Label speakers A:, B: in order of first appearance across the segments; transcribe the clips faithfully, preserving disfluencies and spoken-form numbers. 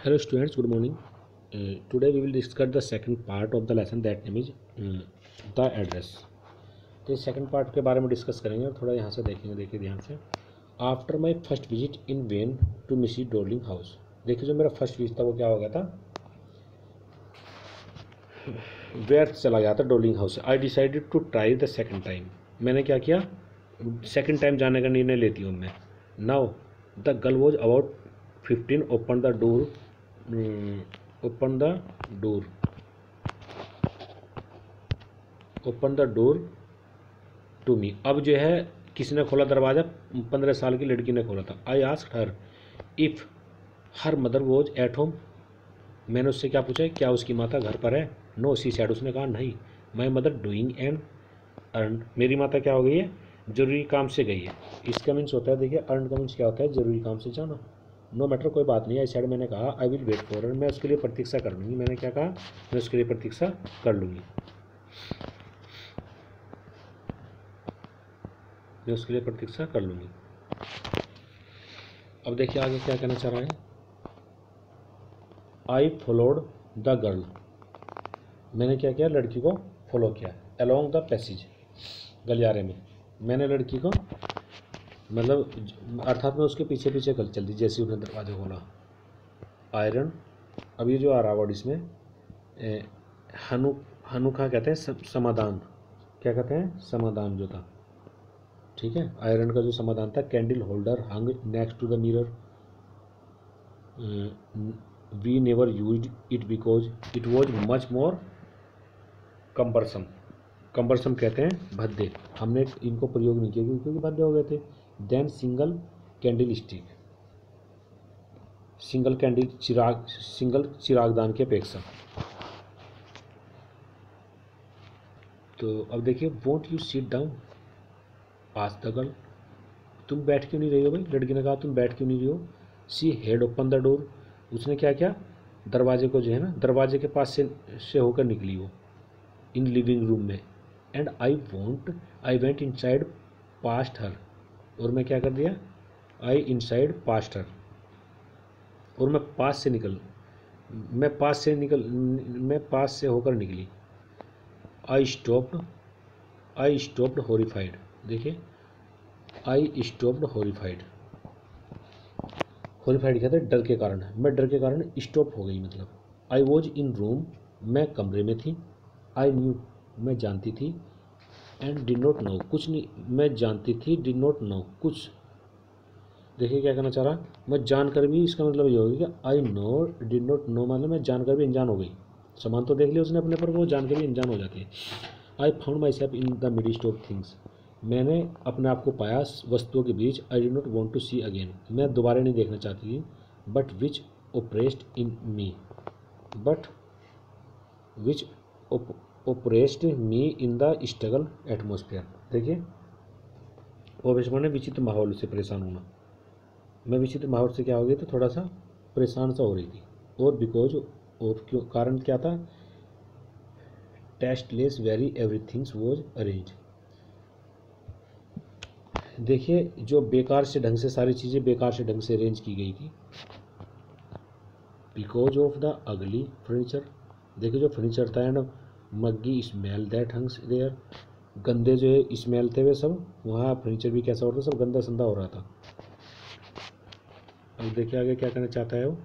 A: Hello students, good morning. Uh, today we will discuss the second part of the lesson, that name is uh, the address. तो second part के बारे में discuss करेंगे और थोड़ा यहाँ से देखेंगे. देखिए ध्यान से. After my first visit in vain to Mrs Dorling house. देखिए जो मेरा फर्स्ट विजिट था वो क्या हो गया था, वेयर चला गया था, Dorling house. I decided to try the second time. मैंने क्या किया, सेकंड टाइम जाने का निर्णय लेती हूँ मैं. Now the girl was about fifteen. Open the door open the door open the door to me. अब जो है किसने खोला दरवाज़ा, पंद्रह साल की लड़की ने खोला था. I asked her if her mother was at home. मैंने उससे क्या पूछा, क्या उसकी माता घर पर है. No she said. उसने कहा नहीं. My mother doing and earn. मेरी माता क्या हो गई है, जरूरी काम से गई है. इसका मीन्स होता है, देखिए अर्न का मीन्स क्या होता है, जरूरी काम से जाना. नो मैटर, कोई बात नहीं. आई सैड, मैंने कहा I will wait for her. मैं उसके लिए प्रतीक्षा कर लूँगी. मैंने क्या कहा, मैं उसके लिए प्रतीक्षा कर लूँगी. मैं उसके लिए प्रतीक्षा कर लूँगी. अब देखिए आगे क्या कहना चाह रहा है. I followed the girl. मैंने क्या किया, लड़की को फॉलो किया. अलोंग द पैसेज, गलियारे में. मैंने लड़की को मतलब अर्थात मैं उसके पीछे पीछे कल चलती जैसे उसने दरवाजा खोला. आयरन. अब ये जो आ रहा वर्ड इसमें हनु हनुखा कहते हैं, समाधान. क्या कहते हैं, समाधान जो था. ठीक है, आयरन का जो समाधान था. Candle holder hung next to the mirror. We never used it because it was much more cumbersome. Cumbersome कहते हैं भद्दे. हमने इनको प्रयोग नहीं किया क्योंकि भद्दे हो गए थे. Then single candle stick. Single candle चिराग सिंगल चिरागदान की अपेक्षा. तो अब देखिए, won't you sit down ask the girl. तुम बैठ क्यों नहीं रही हो भाई. लड़की ने कहा तुम बैठ क्यों नहीं रही हो. She had open the door. उसने क्या किया, दरवाजे को जो है ना, दरवाजे के पास से से होकर निकली वो इन लिविंग रूम में. And I want I went inside past her. और मैं क्या कर दिया, आई इनसाइड पास्ट हर. और मैं पास से निकल मैं पास से निकल मैं पास से होकर निकली. I stopped I stopped horrified. देखिए आई स्टॉप्ड हॉरिफाइड. हॉरिफाइड कहते हैं डर के कारण. मैं डर के कारण स्टॉप हो गई. मतलब आई वॉज इन रूम, मैं कमरे में थी. आई न्यू, मैं जानती थी. एंड डिड नॉट नो, कुछ नहीं. मैं जानती थी, डिड नॉट नो, कुछ. देखिए क्या कहना चाह रहा, मैं जानकर भी, इसका मतलब ये होगा कि I know did not know मतलब मैं जानकर भी अनजान हो गई. सामान तो देख लिया उसने अपने पर, वो जानकर भी अनजान हो जाती है. I found myself in the midst of things. मैंने अपने आप को पाया वस्तुओं के बीच. I did not want to see again. मैं दोबारा नहीं देखना चाहती थी. But which oppressed in me but which oppressed me in the struggle atmosphere. देखिए ओप्रेस्ड माने विचित्र माहौल से परेशान होना. मैं विचित्र माहौल से क्या हो गई, तो थोड़ा सा परेशान सा हो रही थी. और बिकॉज, और क्यों, कारण क्या था, tasteless very everythings was arrange. देखिए जो बेकार से ढंग से, सारी चीज़ें बेकार से ढंग से अरेंज की गई थी. Because of the ugly furniture. देखिए जो फर्नीचर था and muggy smell that hangs there. गंदे जो है स्मेल थे वे सब, वहाँ फर्नीचर भी कैसा हो रहा था, सब गंदा संदा हो रहा था. अब देखिए आगे क्या कहना चाहता है वो.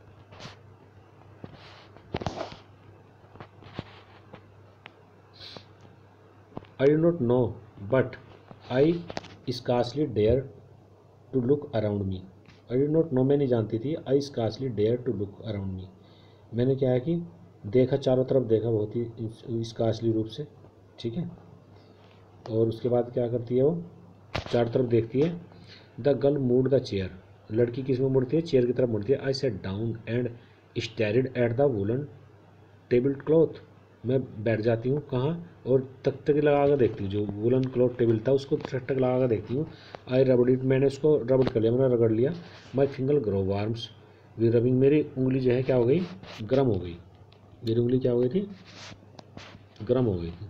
A: I do not know but I scarcely dare to look around me. I do not know, मैं नहीं जानती थी. I scarcely dare to look around me. मैंने क्या है कि देखा, चारों तरफ देखा बहुत ही स्कार्सली रूप से. ठीक है, और उसके बाद क्या करती है वो, चारों तरफ देखती है. The girl moved the chair. लड़की किस में मुड़ती है, चेयर की तरफ मुड़ती है. I sat down and stared at the woollen tablecloth. मैं बैठ जाती हूँ कहाँ, और तक तक लगा कर देखती हूँ. जो वुलन क्लॉथ टेबल था उसको टक टक लगा कर देखती हूँ. I rubbed it. मैंने उसको रबड़ कर लिया, मैंने रगड़ लिया. My finger grew warm with rubbing. मेरी उंगली जो है क्या हो गई, गर्म हो गई. मेरी उंगली क्या हो गई थी, गर्म हो गई थी.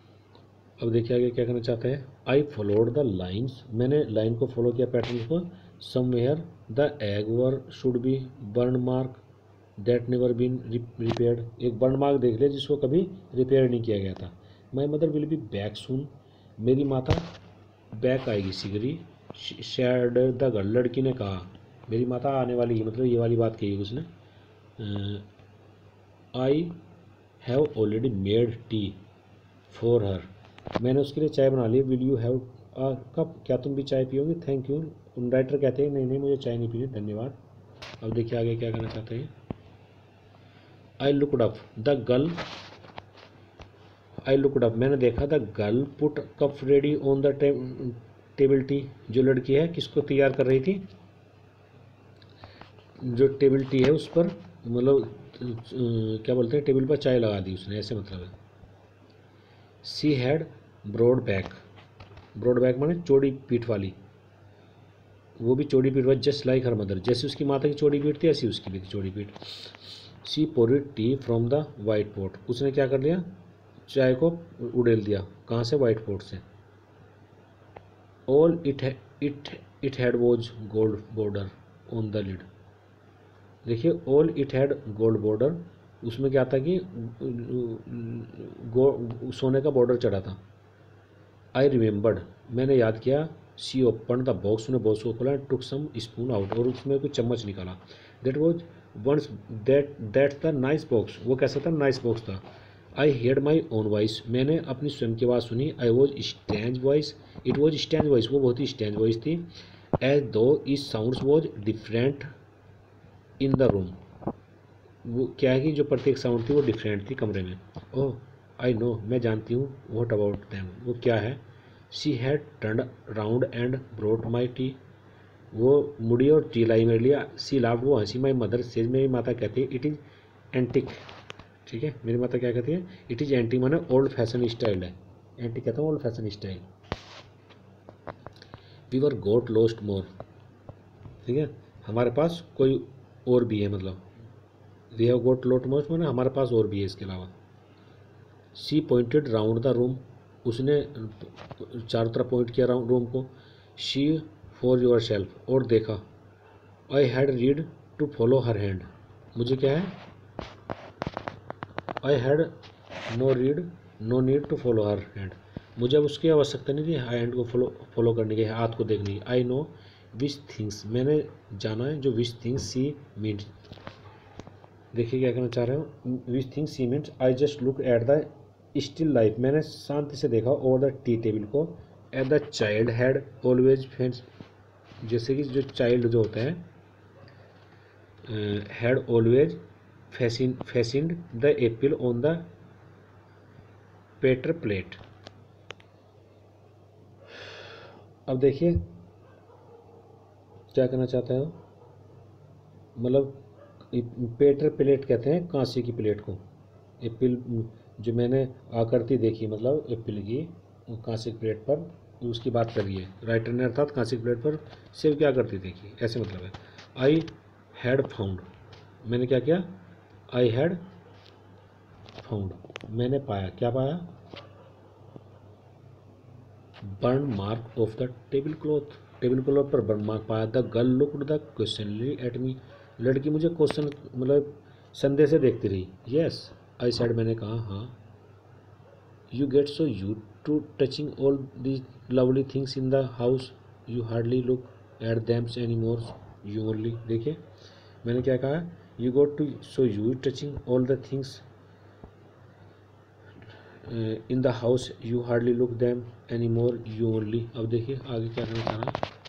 A: अब देखिए आगे क्या करना चाहता है. I followed the lines. मैंने लाइन को फॉलो किया, पैटर्न को. समवेयर द एग were should be burn mark that never been repaired. एक बर्न मार्क देख लिया जिसको कभी रिपेयर नहीं किया गया था। My mother will be back soon, मेरी माता बैक आएगी शीघ्र। शेयर्ड द गर्ल, लड़की ने कहा मेरी माता आने वाली है, मतलब ये वाली बात कही उसने। I have already made tea for her, मैंने उसके लिए चाय बना ली। Will you have a cup, क्या तुम भी चाय पियोगे? Thank you. राइटर कहते हैं नहीं नहीं मुझे चाय नहीं पीनी, धन्यवाद। अब देखिए आगे क्या कहना चाहते हैं। I looked up the girl, I looked up, मैंने देखा the girl put cup ready on the table tea, जो लड़की है किसको तैयार कर रही थी, जो टेबल टी है उस पर, मतलब क्या बोलते हैं, टेबल पर चाय लगा दी उसने, ऐसे मतलब है। She had broad back, broad back माने चौड़ी पीठ वाली, वो भी चौड़ी पीठ वाली, जस्ट लाइक हर मदर, जैसे उसकी माता की चौड़ी पीठ थी ऐसी उसकी भी थी चौड़ी पीठ। She poured tea from the white pot, उसने क्या कर लिया, चाय को उड़ेल दिया, कहाँ से, वाइट पॉट से। All it it it had was gold border on the lid, देखिए all it had gold border, उसमें क्या था कि गो सोने का बॉर्डर चढ़ा था। आई रिमेंबर्ड, मैंने याद किया। सी ओपन द बॉक्स, उसने बॉक्स को खोला, टुक सम स्पून आउट, और उसमें कुछ चम्मच निकाला। That was once that that the nice box, वो कैसा था, नाइस बॉक्स था। I heard my own voice, मैंने अपनी स्वयं की आवाज़ सुनी। I was strange voice, it was strange voice, वो बहुत ही स्टैंड वॉइस थी। As though its sounds was different in the room, वो क्या है कि जो प्रत्येक साउंड थी वो डिफरेंट थी कमरे में। ओह आई नो, मैं जानती हूँ। व्हाट अबाउट दैम, वो क्या है। She had turn round and brought my tea, वो मुड़ी और टी लाई मेरे लिए। सी लाफ्ड, वो हंसी। माई मदर सेज, मेरी माता कहती है इट इज़ एंटिक, ठीक है, मेरी माता क्या कहती है, इट इज़ एंटिक माने ओल्ड फैशन स्टाइल है, एंटिक कहता हूँ old fashion style. We were got लॉस्ट मोर, ठीक है, हमारे पास कोई और भी है, मतलब we have got lot more माने हमारे पास और भी है इसके अलावा। She pointed round the room, उसने चारों तरफ पॉइंट किया रूम को। शी फॉर योर सेल्फ, और देखा। I had read to follow her hand, मुझे क्या है, I had no read no need to follow her hand, मुझे अब उसकी आवश्यकता नहीं थी हैंड को फॉलो फॉलो करने की, हाथ को देखने की। आई नो विच थिंग्स, मैंने जाना है जो विच थिंग्स सी मीन्स, देखिए क्या कहना चाह रहे हो, which things she means. I just look at the still life, मैंने शांति से देखा ओवर द टी टेबल को। At the child had always friends, जैसे कि जो चाइल्ड जो होता है, had always fascinate fascinated the apple on the pewter plate. अब देखिए क्या कहना चाहता है, मतलब पेटर प्लेट कहते हैं कांसे की प्लेट को। एप्पल जो मैंने आकृति देखी, मतलब एप्पल की कांसे की प्लेट पर, उसकी बात कर रही है राइटर ने, अर्थात कांसे की प्लेट पर सेव क्या करती देखी, ऐसे मतलब है। आई हैड फाउंड, मैंने क्या किया, आई हैड फाउंड, मैंने पाया, क्या पाया, burn mark of the tablecloth, tablecloth पर बर्न मार्क पाया। The girl looked the questioningly at me, लड़की मुझे क्वेश्चन मतलब संदेह से देखती रही। यस आई सेड, मैंने कहा हाँ। यू गेट सो यू to touching all the lovely things in the house, you hardly look at them any more, you only, देखिए मैंने क्या कहा, यू गोट टू सो यू touching all the things in the house, you hardly look them any more, you only. अब देखिए आगे क्या करना चाह रहा है,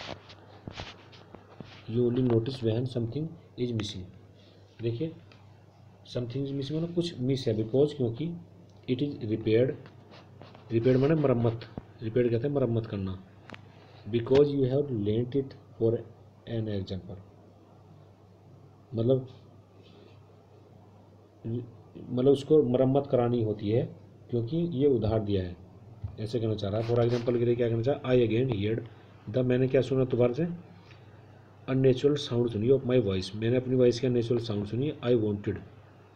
A: you only notice when something is missing, देखिए समथिंग इज मिसिंग मतलब कुछ मिस है, बिकॉज क्योंकि इट इज़ रिपेयर्ड, रिपेयर्ड माने मरम्मत, रिपेयर्ड कहते हैं मरम्मत करना। Because you have lent it for an example, मतलब मतलब उसको मरम्मत करानी होती है क्योंकि ये उधार दिया है, ऐसे कहना चाह रहा है। फॉर एग्जाम्पल के लिए क्या कहना चाह, आई अगेन हियर्ड द, मैंने क्या सुना दोबारा से, अननेचुरल साउंड सुनी ऑफ माई वॉइस, मैंने अपनी वॉइस की अननेचुरल साउंड सुनी। आई वॉन्टेड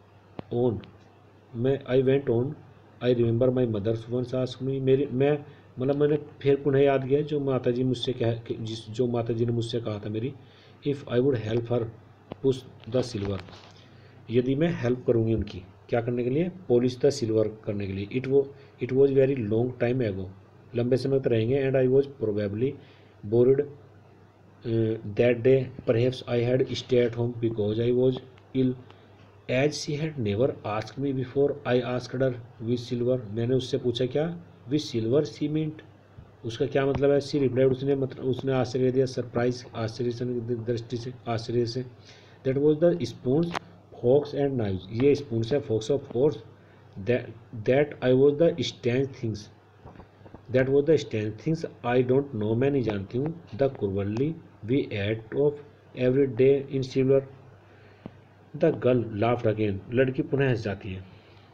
A: ऑन, मैं I went on. I remember my mother's once asked me, मेरी मैं मतलब मैंने फिर पुनः याद किया जो माता जी मुझसे कह जिस जो माता जी ने मुझसे कहा था मेरी, if I would help her polish the silver, यदि मैं हेल्प करूँगी उनकी क्या करने के लिए, पॉलिश द सिल्वर करने के लिए। इट वो it was very long time ago, लंबे समय तक रहेंगे। And I was probably bored that day, perhaps I had stay at home because I was ill, as she had never ask me before I asked her with silver, मैंने उससे पूछा क्या with silver C meant, उसका क्या मतलब है। सी replied, उसने मतलब उसने आश्चर्य दिया, सरप्राइज, आश्चर्य से दृष्टि से, आश्चर्य से। That was the spoons forks and knives, ये स्पून्स है, forks of course. That I was the strange things, that was the strange things I don't know, मैं नहीं जानती हूँ। The cutlery we eat off every day in silver, the girl laughed again, लड़की पुनः हंस जाती है।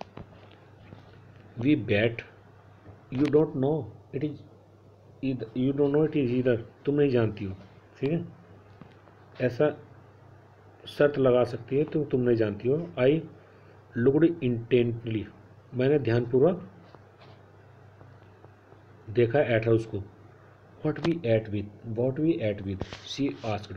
A: We bet, you don't know it is you don't know it is either, तुम नहीं जानती हो, ठीक है, ऐसा शर्त लगा सकती है तुम तुम नहीं जानती हो। आई लुक्ड इंटेंटली, मैंने ध्यानपूर्वक देखा एट है उसको। What we eat with what we eat with she asked,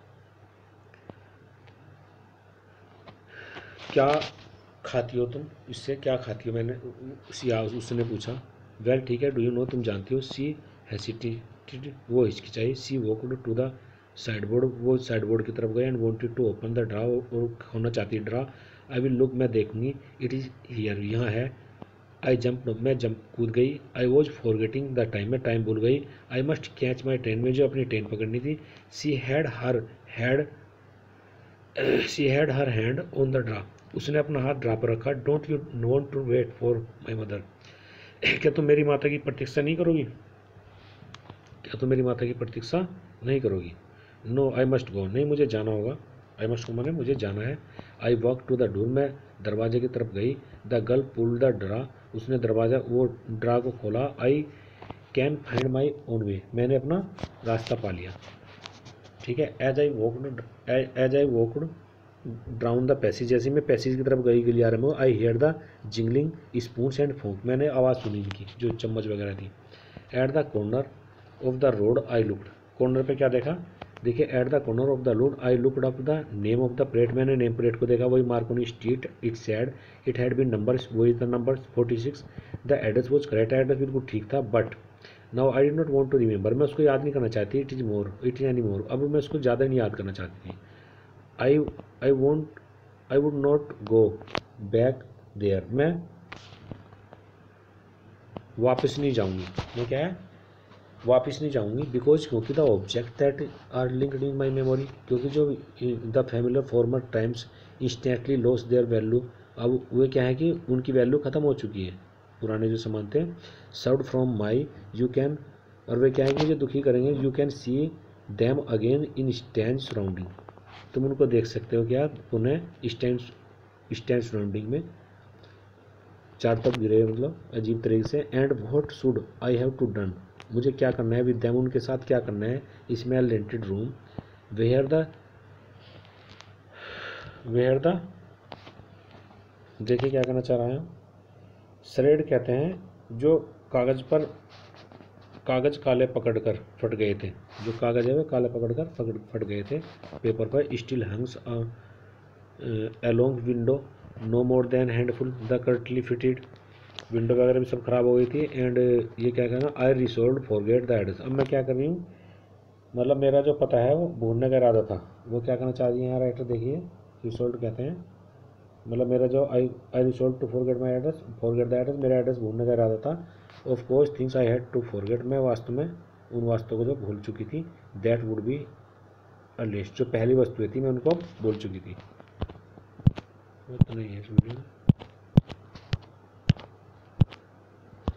A: क्या खाती हो तुम, इससे क्या खाती हो, मैंने सी उसने पूछा। वेल ठीक है, डू यू नो, तुम जानती हो। सी हेसिटेटेड, वो हिचकिचाई। She walked to the sideboard, वो साइड बोर्ड की तरफ गए। And wanted to open the drawer, और खोलना चाहती ड्रा। आई विल लुक, मैं देखूंगी। इट इज़ हियर, यहाँ है। आई जंप, मैं जंप कूद गई। I was forgetting the time, मैं टाइम भूल गई। I must catch my train, मुझे अपनी ट्रेन पकड़नी थी। She had her had she had her hand on the drawer, उसने अपना हाथ ड्रा पर रखा। Don't you want to wait for my mother, क्या तुम मेरी माता की प्रतीक्षा नहीं करोगी, क्या तुम मेरी माता की प्रतीक्षा नहीं करोगी। नो आई मस्ट गो, नहीं मुझे जाना होगा। आई मस्ट गो माने मुझे जाना है। I walk to the door, मैं दरवाजे की तरफ गई। The girl pull the drawer, उसने दरवाज़ा वो ड्रा को खोला। I can find my own way, मैंने अपना रास्ता पा लिया, ठीक है। As I walked as I walked down the passage, जैसे मैं पैसेज की तरफ गई गलियारे में, I hear the jingling spoons and fork, मैंने आवाज़ सुनी इनकी जो चम्मच वगैरह थी। Eight the corner of the road I looked, corner पे क्या देखा, देखिए at the corner of the road I looked up the name of the plate, मैंने नेम प्लेट को देखा, वही Marconi street. It said it had been numbers, वही था number forty six. The address was correct, address बिल्कुल ठीक था। But now I did not want to remember, मैं उसको याद नहीं करना चाहती। It is more it is any more, अब मैं उसको ज़्यादा नहीं याद करना चाहती थी। I I won't I would not go back there, मैं वापस नहीं जाऊंगी, मैं क्या है वापस नहीं जाऊंगी। बिकॉज क्योंकि the object that are linked in my memory, क्योंकि जो the familiar former times instantly lose their value, अब वे क्या है कि उनकी वैल्यू ख़त्म हो चुकी है, पुराने जो सामान थे। Serve from my you can, और वे क्या है कि मुझे दुखी करेंगे। You can see them again in strange surrounding, तुम उनको देख सकते हो क्या पुनः स्टैंड स्टैंड सराउंडिंग में, चार तरफ गिरे मतलब अजीब तरीके से। And what should I have to done, मुझे क्या करना है विद देम, उनके साथ क्या करना है। Smell rented room, where the where the देखिए क्या करना चाह रहा है, श्रेड कहते हैं जो कागज़ पर कागज़ काले पकड़कर फट गए थे, जो कागज़ है वे काले पकड़कर फट फट गए थे पेपर पर। Still hangs along window no more than handful, the curtly fitted, window वगैरह भी सब खराब हो गई थी। एंड ये क्या कहना, I resolve forget the address, अब मैं क्या कर रही हूँ, मतलब मेरा जो पता है वो भूलने का इरादा था, वो क्या करना चाह रही है यहाँ राइटर, देखिए रिसोल्व कहते हैं, मतलब मेरा जो I I resolve to forget my address forget the address, मेरा एड्रेस भूलने का इरादा था। Of course things I had to forget, मैं वास्तव में उन वस्तुओं को जो भूल चुकी थी। That would be a list, जो पहली वस्तुएं थी मैं उनको भूल चुकी थी। वो तो नहीं है इस वीडियो में।